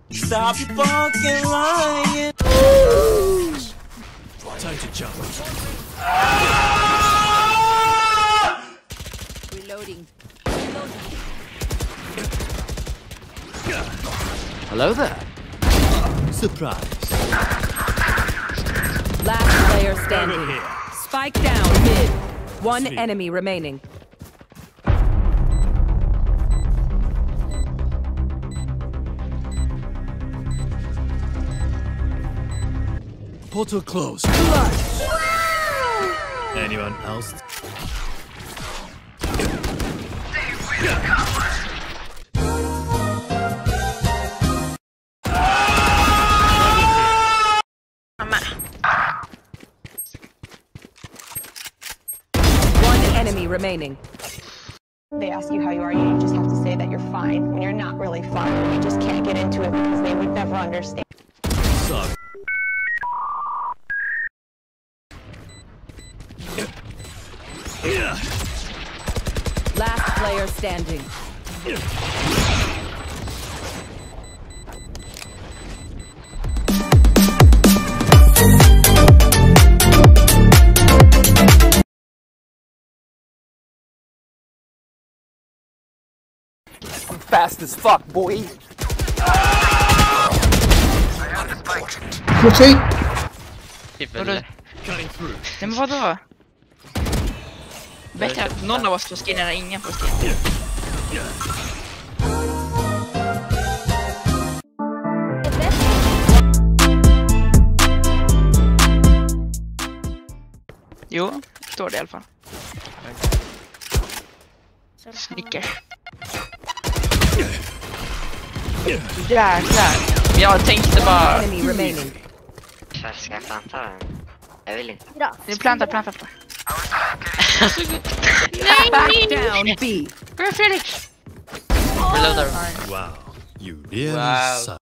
Stop your fucking lying. Time to jump. Reloading. Hello there. Surprise. Last player standing. Spike down mid. One enemy remaining. Portal closed. Anyone else? One enemy remaining. They ask you how you are, you just have to say that you're fine when you're not really fine. You just can't get into it because they would never understand. Sorry. Last player standing. I'm fast as fuck, boy. Retreat. Vadå? Nej men vadå? Bättre att någon av oss får skin än att ingen får skin. Jo, står det i alla fall. Snicker. Jäklar. Jag tänkte bara... Enemy remaining. Ska jag planta den? Jag vill inte. Nu planta. Back down B. Bra Fredrik! Reloadar. Wow. You really Wow. suck.